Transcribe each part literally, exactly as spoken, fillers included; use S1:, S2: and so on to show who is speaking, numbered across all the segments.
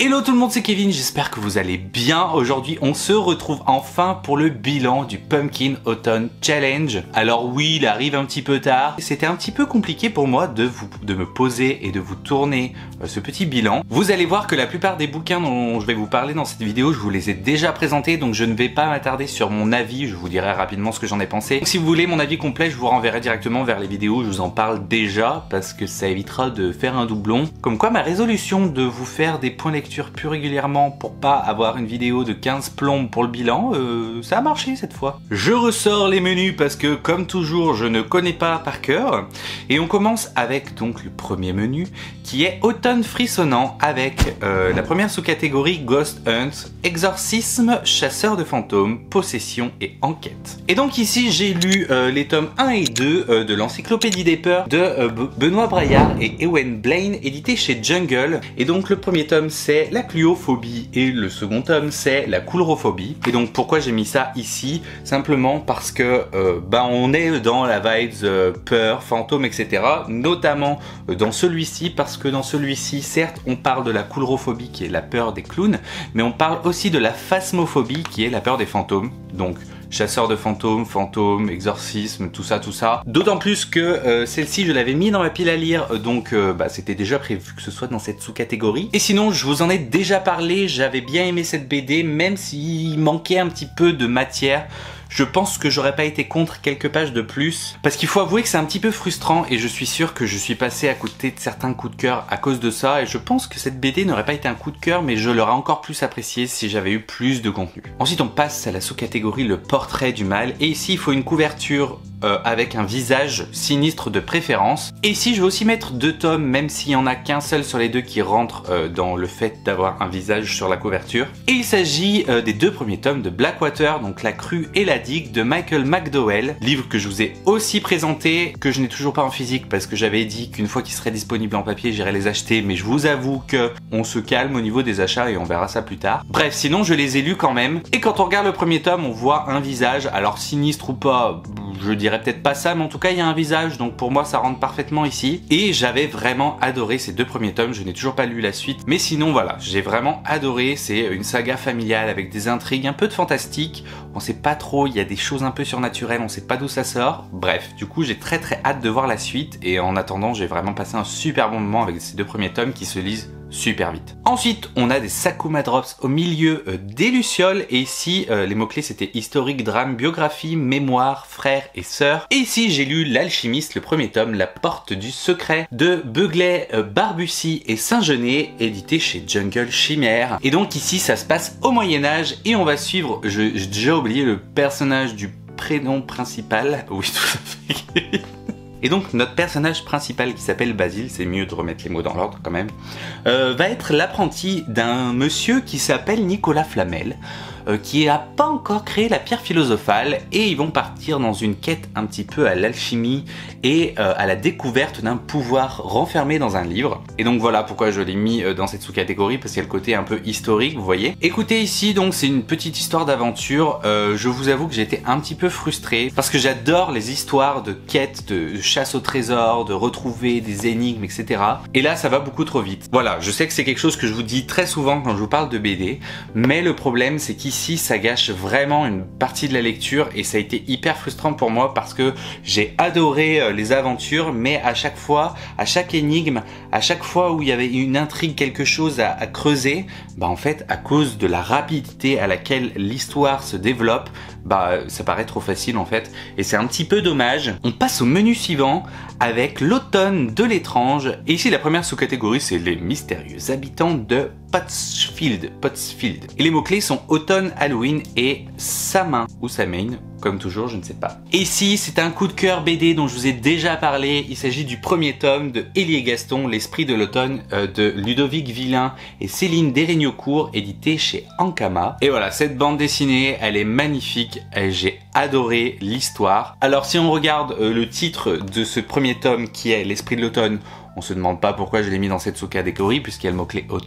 S1: Hello tout le monde, c'est Kevin, j'espère que vous allez bien. Aujourd'hui on se retrouve enfin pour le bilan du Pumpkin Autumn Challenge. Alors oui, il arrive un petit peu tard. C'était un petit peu compliqué pour moi de, vous, de me poser et de vous tourner euh, ce petit bilan. Vous allez voir que la plupart des bouquins dont je vais vous parler dans cette vidéo, je vous les ai déjà présentés, donc je ne vais pas m'attarder sur mon avis, je vous dirai rapidement ce que j'en ai pensé. Donc, si vous voulez mon avis complet, je vous renverrai directement vers les vidéos où je vous en parle déjà, parce que ça évitera de faire un doublon. Comme quoi ma résolution de vous faire des points lecture plus régulièrement pour pas avoir une vidéo de quinze plombes pour le bilan, euh, ça a marché cette fois. Je ressors les menus parce que comme toujours je ne connais pas par cœur, et on commence avec donc le premier menu qui est Automne frissonnant avec euh, la première sous-catégorie Ghost Hunt, exorcisme, chasseur de fantômes, possession et enquête. Et donc ici j'ai lu euh, les tomes un et deux euh, de l'encyclopédie des peurs de euh, Benoît Braillard et Ewen Blaine, édité chez Jungle. Et donc le premier tome c'est la cluophobie et le second tome c'est la coulrophobie. Et donc pourquoi j'ai mis ça ici? Simplement parce que euh, bah, on est dans la vibes euh, peur, fantôme, et cetera. Notamment euh, dans celui-ci, parce que dans celui-ci certes on parle de la coulrophobie qui est la peur des clowns, mais on parle aussi de la phasmophobie qui est la peur des fantômes. Donc chasseur de fantômes, fantômes, exorcisme, tout ça, tout ça. D'autant plus que euh, celle-ci, je l'avais mis dans ma pile à lire, donc euh, bah, c'était déjà prévu que ce soit dans cette sous-catégorie. Et sinon, je vous en ai déjà parlé, j'avais bien aimé cette B D, même s'il manquait un petit peu de matière. Je pense que j'aurais pas été contre quelques pages de plus, parce qu'il faut avouer que c'est un petit peu frustrant et je suis sûr que je suis passé à côté de certains coups de cœur à cause de ça, et je pense que cette B D n'aurait pas été un coup de cœur, mais je l'aurais encore plus apprécié si j'avais eu plus de contenu. Ensuite on passe à la sous-catégorie le portrait du mal, et ici il faut une couverture Euh, avec un visage sinistre de préférence. Et ici je vais aussi mettre deux tomes, même s'il n'y en a qu'un seul sur les deux qui rentre euh, dans le fait d'avoir un visage sur la couverture. Et il s'agit euh, des deux premiers tomes de Blackwater, donc La Crue et la Digue de Michael McDowell, livre que je vous ai aussi présenté, que je n'ai toujours pas en physique parce que j'avais dit qu'une fois qu'il serait disponible en papier j'irais les acheter, mais je vous avoue que on se calme au niveau des achats et on verra ça plus tard. Bref, sinon je les ai lus quand même, et quand on regarde le premier tome on voit un visage, alors sinistre ou pas, je dirais peut-être pas ça, mais en tout cas il y a un visage, donc pour moi ça rentre parfaitement ici. Et j'avais vraiment adoré ces deux premiers tomes, je n'ai toujours pas lu la suite, mais sinon voilà, j'ai vraiment adoré. C'est une saga familiale avec des intrigues, un peu de fantastique, on sait pas trop, il y a des choses un peu surnaturelles, on sait pas d'où ça sort. Bref, du coup j'ai très très hâte de voir la suite, et en attendant j'ai vraiment passé un super bon moment avec ces deux premiers tomes qui se lisent super vite. Ensuite, on a des Sakuma Drops au milieu euh, des Lucioles, et ici euh, les mots-clés c'était historique, drame, biographie, mémoire, frères et sœurs. Et ici j'ai lu L'Alchimiste, le premier tome, La Porte du Secret de Beuglet, euh, Barbussy et Saint-Genet, édité chez Jungle Chimère. Et donc ici ça se passe au Moyen-Âge, et on va suivre, je- j'ai déjà oublié le personnage du prénom principal, oui tout à fait. Et donc notre personnage principal qui s'appelle Basile, c'est mieux de remettre les mots dans l'ordre quand même, euh, va être l'apprenti d'un monsieur qui s'appelle Nicolas Flamel, euh, qui n'a pas encore créé la pierre philosophale, et ils vont partir dans une quête un petit peu à l'alchimie et euh, à la découverte d'un pouvoir renfermé dans un livre. Et donc voilà pourquoi je l'ai mis euh, dans cette sous-catégorie, parce qu'il y a le côté un peu historique, vous voyez. Écoutez, ici donc c'est une petite histoire d'aventure. euh, je vous avoue que j'étais un petit peu frustré, parce que j'adore les histoires de quêtes, de chasse au trésor, de retrouver des énigmes, et cetera. Et là ça va beaucoup trop vite. Voilà, je sais que c'est quelque chose que je vous dis très souvent quand je vous parle de B D, mais le problème c'est qu'ici ça gâche vraiment une partie de la lecture, et ça a été hyper frustrant pour moi parce que j'ai adoré euh, les aventures, mais à chaque fois, à chaque énigme, à chaque fois où il y avait une intrigue, quelque chose à, à creuser, bah en fait à cause de la rapidité à laquelle l'histoire se développe, bah ça paraît trop facile en fait, et c'est un petit peu dommage. On passe au menu suivant avec L'Automne de l'étrange, et ici la première sous-catégorie c'est les mystérieux habitants de Pottsfield, Pottsfield. Et les mots-clés sont automne, Halloween et Samhain ou Samhain, comme toujours, je ne sais pas. Et ici, c'est un coup de cœur B D dont je vous ai déjà parlé. Il s'agit du premier tome de Élie et Gaston, L'Esprit de l'automne euh, de Ludovic Villain et Céline Desrignocourt, édité chez Ankama. Et voilà, cette bande dessinée, elle est magnifique. J'ai adoré l'histoire. Alors, si on regarde euh, le titre de ce premier tome qui est L'Esprit de l'automne, on se demande pas pourquoi je l'ai mis dans cette sous-catégorie puisqu'il y a le mot-clé automne.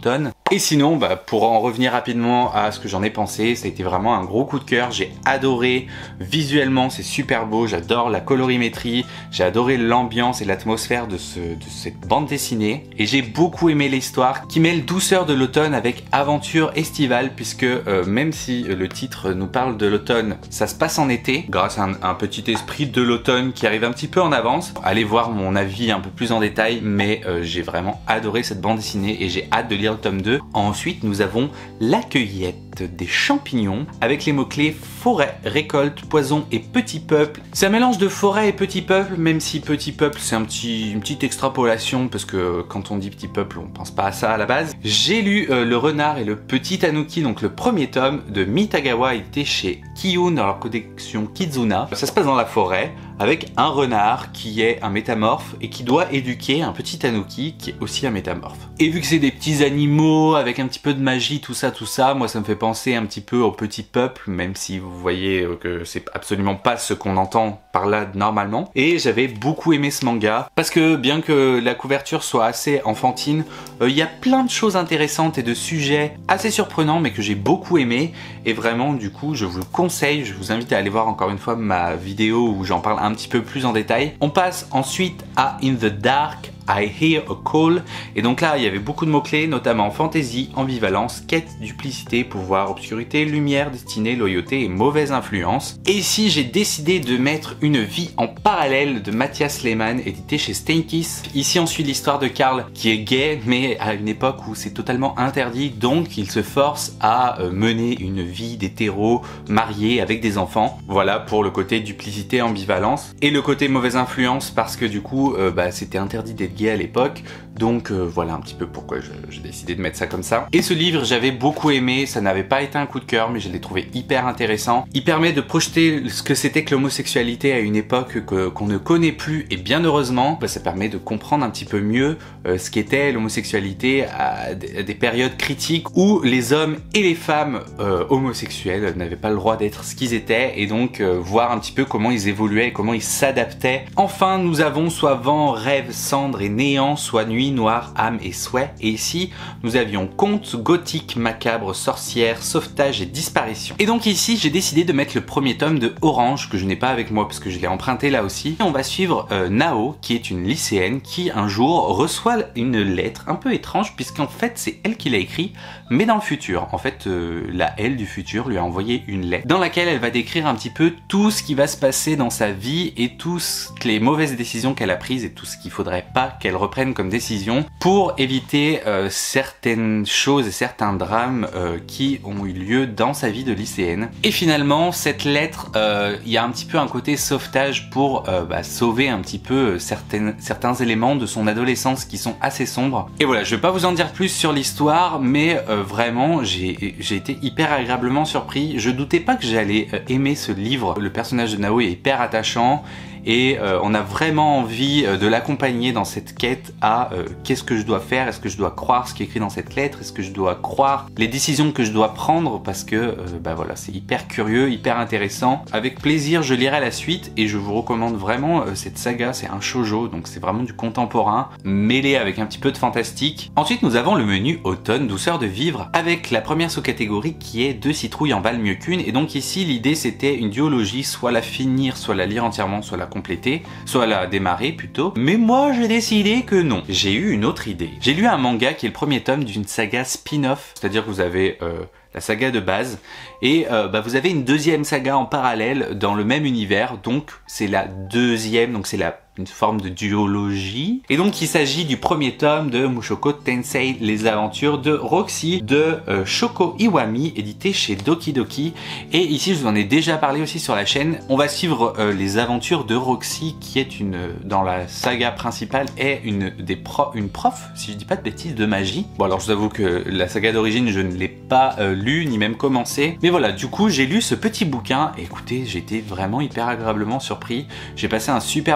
S1: Et sinon, bah, pour en revenir rapidement à ce que j'en ai pensé, ça a été vraiment un gros coup de cœur. J'ai adoré visuellement, c'est super beau, j'adore la colorimétrie, j'ai adoré l'ambiance et l'atmosphère de, ce, de cette bande dessinée. Et j'ai beaucoup aimé l'histoire qui mêle douceur de l'automne avec aventure estivale, puisque euh, même si le titre nous parle de l'automne, ça se passe en été, grâce à un, un petit esprit de l'automne qui arrive un petit peu en avance. Allez voir mon avis un peu plus en détail, mais euh, j'ai vraiment adoré cette bande dessinée et j'ai hâte de lire le tome deux. Ensuite, nous avons La cueillette des champignons avec les mots-clés forêt, récolte, poison et petit peuple. C'est un mélange de forêt et petit peuple, même si petit peuple c'est un petit, une petite extrapolation parce que quand on dit petit peuple on pense pas à ça à la base. J'ai lu euh, Le renard et le petit tanuki, donc le premier tome de Mitagawa, édité chez Kiyun dans leur collection Kizuna. Ça se passe dans la forêt avec un renard qui est un métamorphe et qui doit éduquer un petit tanuki qui est aussi un métamorphe. Et vu que c'est des petits animaux avec un petit peu de magie, tout ça, tout ça, moi ça me fait penser un petit peu au petit peuple, même si vous voyez que c'est absolument pas ce qu'on entend par là normalement. Et j'avais beaucoup aimé ce manga parce que bien que la couverture soit assez enfantine, il euh, y a plein de choses intéressantes et de sujets assez surprenants mais que j'ai beaucoup aimé. Et vraiment du coup je vous le conseille, je vous invite à aller voir encore une fois ma vidéo où j'en parle un petit peu plus en détail. On passe ensuite à In the Dark, I Hear a Call, et donc là il y avait beaucoup de mots-clés, notamment fantaisie, ambivalence, quête, duplicité, pouvoir, obscurité, lumière, destinée, loyauté et mauvaise influence. Et ici j'ai décidé de mettre Une vie en parallèle de Matthias Lehmann, édité chez Steinkiss. Ici on suit l'histoire de Karl qui est gay mais à une époque où c'est totalement interdit, donc il se force à mener une vie d'hétéro marié avec des enfants. Voilà pour le côté duplicité, ambivalence. Et le côté mauvaise influence parce que du coup euh, bah, c'était interdit d'être gay à l'époque, donc euh, voilà un petit peu pourquoi j'ai décidé de mettre ça comme ça. Et ce livre j'avais beaucoup aimé, ça n'avait pas été un coup de cœur mais je l'ai trouvé hyper intéressant. Il permet de projeter ce que c'était que l'homosexualité à une époque que, qu'on ne connaît plus, et bien heureusement bah, ça permet de comprendre un petit peu mieux euh, ce qu'était l'homosexualité à des, à des périodes critiques où les hommes et les femmes euh, homosexuels n'avaient pas le droit d'être ce qu'ils étaient, et donc euh, voir un petit peu comment ils évoluaient et comment ils s'adaptaient. Enfin nous avons soit vent, rêve, cendre et néant, soit nuit, noir, âme et souhait. Et ici, nous avions conte, gothique, macabre, sorcière, sauvetage et disparition. Et donc ici, j'ai décidé de mettre le premier tome de Orange, que je n'ai pas avec moi parce que je l'ai emprunté là aussi. Et on va suivre euh, Nao, qui est une lycéenne qui un jour reçoit une lettre un peu étrange, puisqu'en fait c'est elle qui l'a écrit, mais dans le futur. En fait, euh, la elle du futur lui a envoyé une lettre dans laquelle elle va décrire un petit peu tout ce qui va se passer dans sa vie et toutes les mauvaises décisions qu'elle a prises et tout ce qu'il faudrait pas qu'elle reprenne comme décision pour éviter euh, certaines choses et certains drames euh, qui ont eu lieu dans sa vie de lycéenne. Et finalement cette lettre, il euh, y a un petit peu un côté sauvetage pour euh, bah, sauver un petit peu certaines, certains éléments de son adolescence qui sont assez sombres. Et voilà, je vais pas vous en dire plus sur l'histoire, mais euh, vraiment j'ai été hyper agréablement surpris. Je doutais pas que j'allais euh, aimer ce livre. Le personnage de Nao est hyper attachant et euh, on a vraiment envie euh, de l'accompagner dans cette quête à euh, qu'est-ce que je dois faire, est-ce que je dois croire ce qui est écrit dans cette lettre, est-ce que je dois croire les décisions que je dois prendre, parce que euh, bah voilà, c'est hyper curieux, hyper intéressant. Avec plaisir je lirai la suite et je vous recommande vraiment euh, cette saga. C'est un shoujo, donc c'est vraiment du contemporain mêlé avec un petit peu de fantastique. Ensuite nous avons le menu automne, douceur de vivre, avec la première sous-catégorie qui est deux citrouilles en valent mieux qu'une. Et donc ici l'idée c'était une duologie, soit la finir, soit la lire entièrement, soit la compléter, soit la démarrer plutôt. Mais moi j'ai décidé que non. J'ai eu une autre idée. J'ai lu un manga qui est le premier tome d'une saga spin-off, c'est-à-dire que vous avez euh, la saga de base et euh, bah, vous avez une deuxième saga en parallèle dans le même univers, donc c'est la deuxième, donc c'est la une forme de duologie. Et donc il s'agit du premier tome de Mushoku Tensei, les aventures de Roxy de euh, Shoko Iwami, édité chez Doki Doki. Et ici je vous en ai déjà parlé aussi sur la chaîne. On va suivre euh, les aventures de Roxy, qui est une, dans la saga principale, est une des pro une prof, si je dis pas de bêtises, de magie. Bon alors je vous avoue que la saga d'origine je ne l'ai pas euh, lu ni même commencé, mais voilà, du coup j'ai lu ce petit bouquin et écoutez, j'ai été vraiment hyper agréablement surpris. J'ai passé un super bon moment.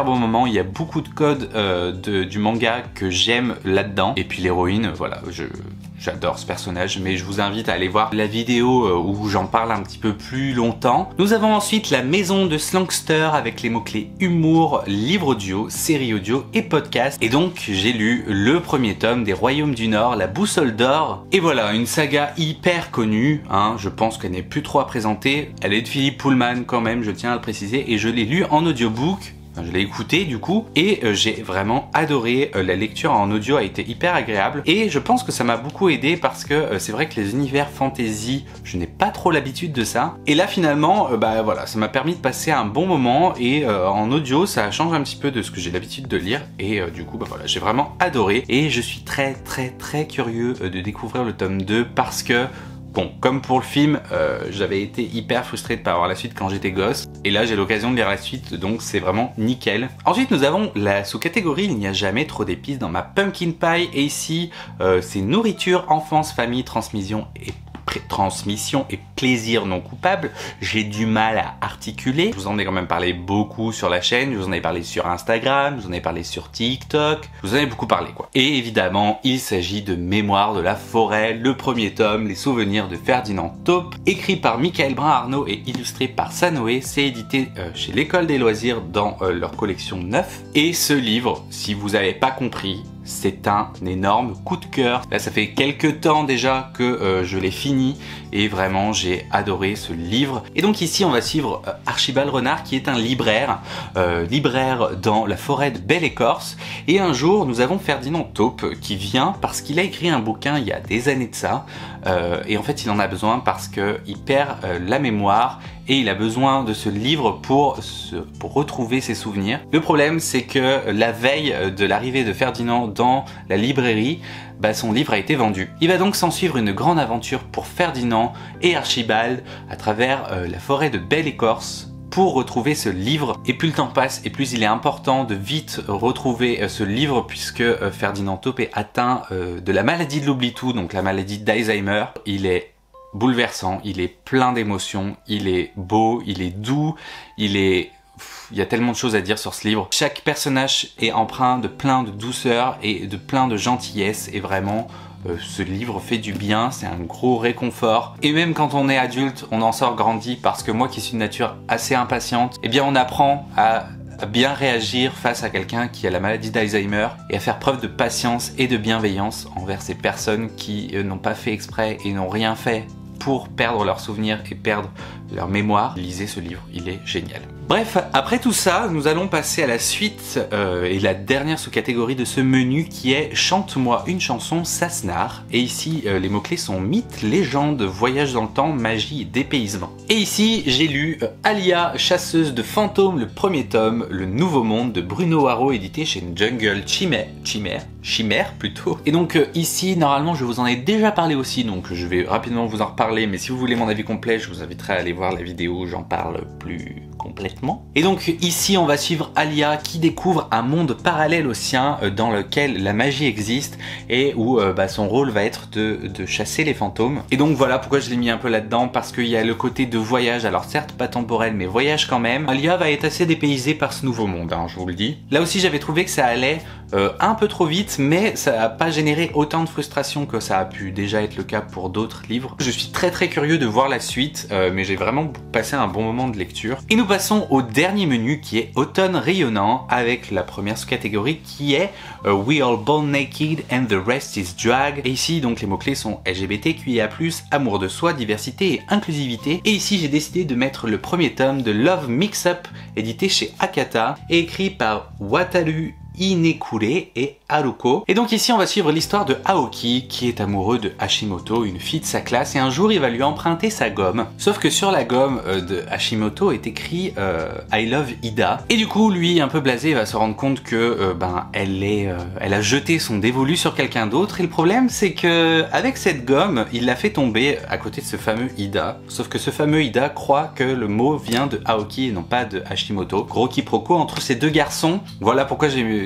S1: il y a beaucoup de codes euh, de, du manga que j'aime là-dedans. Et puis l'héroïne, voilà, je... J'adore ce personnage, mais je vous invite à aller voir la vidéo où j'en parle un petit peu plus longtemps. Nous avons ensuite la maison de Slangster avec les mots-clés humour, livre audio, série audio et podcast. Et donc j'ai lu le premier tome des Royaumes du Nord, la boussole d'or. Et voilà, une saga hyper connue, hein, je pense qu'elle n'est plus trop à présenter. Elle est de Philippe Pullman quand même, je tiens à le préciser, et je l'ai lu en audiobook. Je l'ai écouté du coup et euh, j'ai vraiment adoré. Euh, la lecture en audio a été hyper agréable et je pense que ça m'a beaucoup aidé parce que euh, c'est vrai que les univers fantasy, je n'ai pas trop l'habitude de ça. Et là finalement, euh, bah voilà, ça m'a permis de passer un bon moment et euh, en audio ça change un petit peu de ce que j'ai l'habitude de lire et euh, du coup bah voilà, j'ai vraiment adoré et je suis très très très curieux euh, de découvrir le tome deux parce que bon, comme pour le film, euh, j'avais été hyper frustré de ne pas avoir la suite quand j'étais gosse. Et là, j'ai l'occasion de lire la suite, donc c'est vraiment nickel. Ensuite, nous avons la sous-catégorie « Il n'y a jamais trop d'épices dans ma pumpkin pie ». Et ici, euh, c'est nourriture, enfance, famille, transmission et transmission et plaisir non coupable. J'ai du mal à articuler. Je vous en ai quand même parlé beaucoup sur la chaîne, je vous en ai parlé sur Instagram, je vous en ai parlé sur TikTok, je vous en ai beaucoup parlé quoi. Et évidemment, il s'agit de Mémoire de la forêt, le premier tome, les souvenirs de Ferdinand Taupe, écrit par Michael Brun-Arnaud et illustré par Sanoé. C'est édité euh, chez l'École des loisirs dans euh, leur collection neuf. Et ce livre, si vous n'avez pas compris, c'est un énorme coup de cœur. Là, ça fait quelques temps déjà que euh, je l'ai fini et vraiment j'ai adoré ce livre. Et donc ici, on va suivre euh, Archibald Renard qui est un libraire, euh, libraire dans la forêt de Belle-Écorce. Et un jour, nous avons Ferdinand Taupe qui vient parce qu'il a écrit un bouquin il y a des années de ça. Euh, et en fait, il en a besoin parce qu'il perd euh, la mémoire et il a besoin de ce livre pour, se, pour retrouver ses souvenirs. Le problème, c'est que la veille de l'arrivée de Ferdinand dans la librairie, bah, son livre a été vendu. Il va donc s'en suivre une grande aventure pour Ferdinand et Archibald à travers euh, la forêt de Belle-Écorce pour retrouver ce livre. Et plus le temps passe et plus il est important de vite retrouver euh, ce livre puisque euh, Ferdinand Taupe est atteint euh, de la maladie de l'oubli-tout, donc la maladie d'Alzheimer. Il est bouleversant, il est plein d'émotions, il est beau, il est doux, il est... Il y a tellement de choses à dire sur ce livre. Chaque personnage est empreint de plein de douceur et de plein de gentillesse et vraiment euh, ce livre fait du bien, c'est un gros réconfort. Et même quand on est adulte, on en sort grandi parce que moi qui suis de nature assez impatiente, eh bien on apprend à à bien réagir face à quelqu'un qui a la maladie d'Alzheimer et à faire preuve de patience et de bienveillance envers ces personnes qui euh, n'ont pas fait exprès et n'ont rien fait pour perdre leurs souvenirs et perdre leur mémoire. Lisez ce livre, il est génial. Bref, après tout ça, nous allons passer à la suite euh, et la dernière sous-catégorie de ce menu qui est « Chante-moi une chanson Sassenach ». Et ici, euh, les mots-clés sont « Mythe, légende, voyage dans le temps, magie et dépaysement ». Et ici, j'ai lu euh, Alia, chasseuse de fantômes, le premier tome, Le Nouveau Monde de Bruno Haro, édité chez Jungle Chimère. Chimère Chimère plutôt. Et donc euh, ici, normalement, je vous en ai déjà parlé aussi, donc je vais rapidement vous en reparler. Mais si vous voulez mon avis complet, je vous inviterai à aller voir la vidéo où j'en parle plus complètement. Et donc ici on va suivre Alia qui découvre un monde parallèle au sien euh, dans lequel la magie existe et où euh, bah, son rôle va être de, de chasser les fantômes. Et donc voilà pourquoi je l'ai mis un peu là-dedans, parce qu'il y a le côté de voyage, alors certes pas temporel mais voyage quand même. Alia va être assez dépaysée par ce nouveau monde, hein, je vous le dis. Là aussi j'avais trouvé que ça allait euh, un peu trop vite, mais ça n'a pas généré autant de frustration que ça a pu déjà être le cas pour d'autres livres. Je suis très très curieux de voir la suite, euh, mais j'ai vraiment passé un bon moment de lecture. Et nous passons au dernier menu qui est Automne rayonnant, avec la première sous-catégorie qui est uh, We All Born Naked and the Rest is Drag. Et ici donc les mots-clés sont L G B T Q I A plus, amour de soi, diversité et inclusivité. Et ici j'ai décidé de mettre le premier tome de Love Mix-Up, édité chez Akata et écrit par Wataru Inekure et Haruko. Et donc ici on va suivre l'histoire de Aoki qui est amoureux de Hashimoto, une fille de sa classe, et un jour il va lui emprunter sa gomme. Sauf que sur la gomme euh, de Hashimoto est écrit euh, I love Ida. Et du coup lui un peu blasé va se rendre compte que euh, ben elle est, euh, elle a jeté son dévolu sur quelqu'un d'autre. Et le problème c'est que avec cette gomme il l'a fait tomber à côté de ce fameux Ida. Sauf que ce fameux Ida croit que le mot vient de Aoki et non pas de Hashimoto. Gros quiproquo entre ces deux garçons. Voilà pourquoi j'ai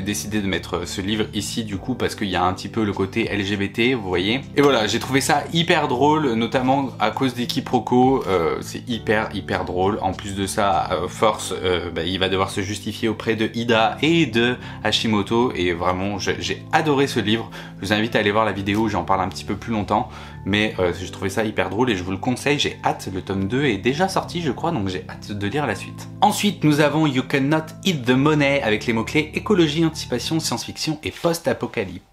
S1: décidé de mettre ce livre ici du coup parce qu'il y a un petit peu le côté L G B T, vous voyez. Et voilà, j'ai trouvé ça hyper drôle, notamment à cause des quiproquos, euh, c'est hyper hyper drôle. En plus de ça, euh, Force, euh, bah, il va devoir se justifier auprès de Ida et de Hashimoto, et vraiment j'ai adoré ce livre. Je vous invite à aller voir la vidéo où j'en parle un petit peu plus longtemps, mais euh, j'ai trouvé ça hyper drôle et je vous le conseille, j'ai hâte, le tome deux est déjà sorti je crois, donc j'ai hâte de lire la suite. Ensuite nous avons You Cannot Eat the Money avec les mots-clés écologie, anticipation, science-fiction et post-apocalypse.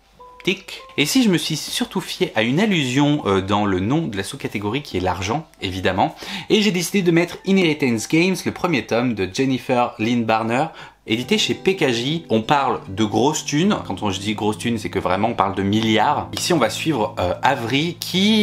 S1: Et si je me suis surtout fié à une allusion euh, dans le nom de la sous-catégorie qui est l'argent, évidemment, et j'ai décidé de mettre Inheritance Games, le premier tome de Jennifer Lynn Barner, édité chez P K J. On parle de grosses thunes. Quand on je dis grosses thunes, c'est que vraiment on parle de milliards. Ici on va suivre euh, Avery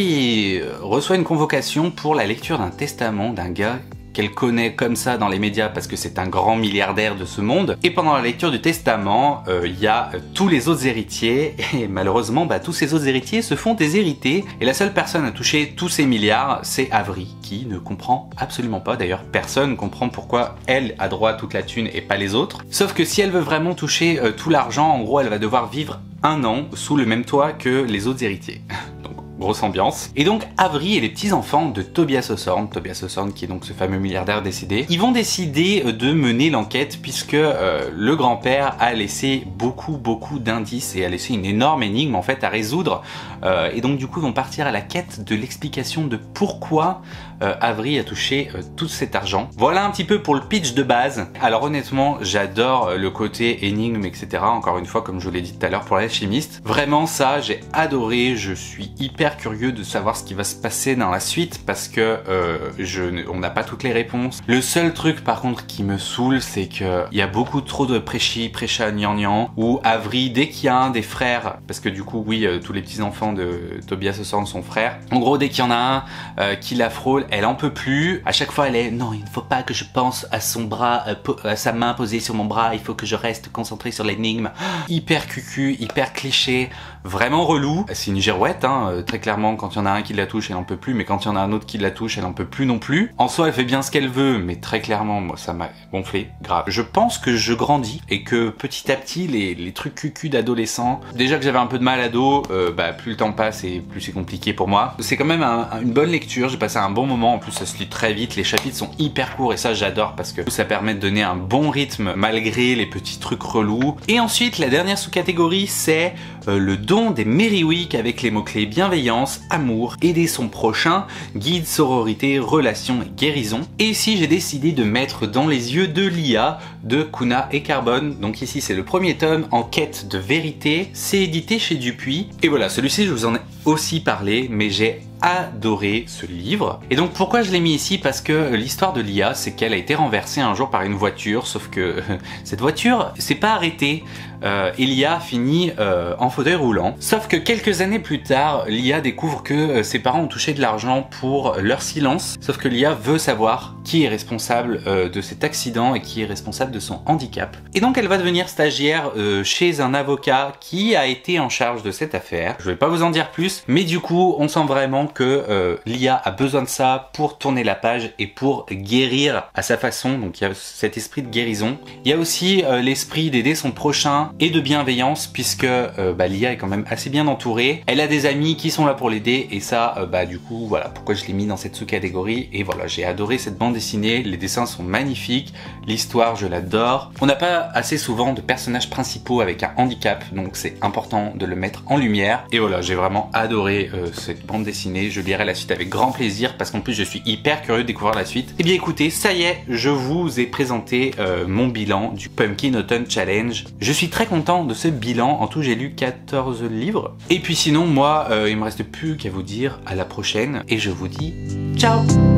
S1: qui reçoit une convocation pour la lecture d'un testament d'un gars qu'elle connaît comme ça dans les médias parce que c'est un grand milliardaire de ce monde. Et pendant la lecture du testament, il euh, y a euh, tous les autres héritiers et malheureusement bah, tous ces autres héritiers se font déshérités et la seule personne à toucher tous ces milliards, c'est Avery qui ne comprend absolument pas. D'ailleurs personne ne comprend pourquoi elle a droit à toute la thune et pas les autres. Sauf que si elle veut vraiment toucher euh, tout l'argent, en gros elle va devoir vivre un an sous le même toit que les autres héritiers. Donc grosse ambiance. Et donc Avery et les petits-enfants de Tobias Hawthorne, Tobias Hawthorne qui est donc ce fameux milliardaire décédé, ils vont décider de mener l'enquête puisque euh, le grand-père a laissé beaucoup beaucoup d'indices et a laissé une énorme énigme en fait à résoudre. Euh, et donc du coup ils vont partir à la quête de l'explication de pourquoi euh, Avery a touché euh, tout cet argent. Voilà un petit peu pour le pitch de base. Alors honnêtement j'adore le côté énigme et cetera. Encore une fois comme je vous l'ai dit tout à l'heure pour l'alchimiste. Vraiment ça j'ai adoré, je suis hyper curieux de savoir ce qui va se passer dans la suite parce que euh, je, on n'a pas toutes les réponses. Le seul truc par contre qui me saoule, c'est que il y a beaucoup trop de prêchi, prêcha, gnangnan, où Avery, dès qu'il y a un des frères, parce que du coup oui, euh, tous les petits enfants de Tobias Hawthorne sont frères, en gros dès qu'il y en a un euh, qui la frôle, elle en peut plus. À chaque fois elle est non, il ne faut pas que je pense à son bras, euh, à sa main posée sur mon bras, il faut que je reste concentré sur l'énigme. Hyper cucu, hyper cliché, vraiment relou. C'est une girouette, hein, très clairement, quand il y en a un qui la touche, elle en peut plus, mais quand il y en a un autre qui la touche, elle en peut plus non plus. En soi, elle fait bien ce qu'elle veut, mais très clairement, moi, ça m'a gonflé, grave. Je pense que je grandis et que petit à petit, les, les trucs cucu d'adolescent, déjà que j'avais un peu de mal ado, euh, bah, plus le temps passe et plus c'est compliqué pour moi. C'est quand même un, une bonne lecture, j'ai passé un bon moment, en plus ça se lit très vite, les chapitres sont hyper courts et ça j'adore parce que ça permet de donner un bon rythme malgré les petits trucs relous. Et ensuite, la dernière sous-catégorie, c'est euh, le don des Merryweek avec les mots-clés bienveillance, amour, aider son prochain, guide, sororité, relation et guérison. Et ici j'ai décidé de mettre Dans les yeux de l'I A de Kuna et Carbone. Donc ici c'est le premier tome en quête de vérité, c'est édité chez Dupuis. Et voilà, celui-ci je vous en ai aussi parlé, mais j'ai adoré ce livre. Et donc pourquoi je l'ai mis ici? Parce que l'histoire de l'I A, c'est qu'elle a été renversée un jour par une voiture, sauf que cette voiture s'est pas arrêtée. Euh, et l'I A finit euh, en fauteuil roulant. Sauf que quelques années plus tard, l'I A découvre que euh, ses parents ont touché de l'argent pour leur silence. Sauf que l'I A veut savoir qui est responsable euh, de cet accident et qui est responsable de son handicap. Et donc elle va devenir stagiaire euh, chez un avocat qui a été en charge de cette affaire. Je vais pas vous en dire plus, mais du coup on sent vraiment que euh, l'I A a besoin de ça pour tourner la page et pour guérir à sa façon. Donc il y a cet esprit de guérison. Il y a aussi euh, l'esprit d'aider son prochain et de bienveillance puisque euh, bah, l'I A est quand même assez bien entourée. Elle a des amis qui sont là pour l'aider et ça euh, bah du coup voilà pourquoi je l'ai mis dans cette sous-catégorie. Et voilà, j'ai adoré cette bande dessinée, les dessins sont magnifiques, l'histoire je l'adore. On n'a pas assez souvent de personnages principaux avec un handicap, donc c'est important de le mettre en lumière. Et voilà, j'ai vraiment adoré euh, cette bande dessinée, je lirai la suite avec grand plaisir parce qu'en plus je suis hyper curieux de découvrir la suite. Et bien écoutez, ça y est, je vous ai présenté euh, mon bilan du Pumpkin Autumn Challenge. Je suis très content de ce bilan, en tout j'ai lu quatorze livres. Et puis sinon moi, euh, il me reste plus qu'à vous dire à la prochaine et je vous dis ciao.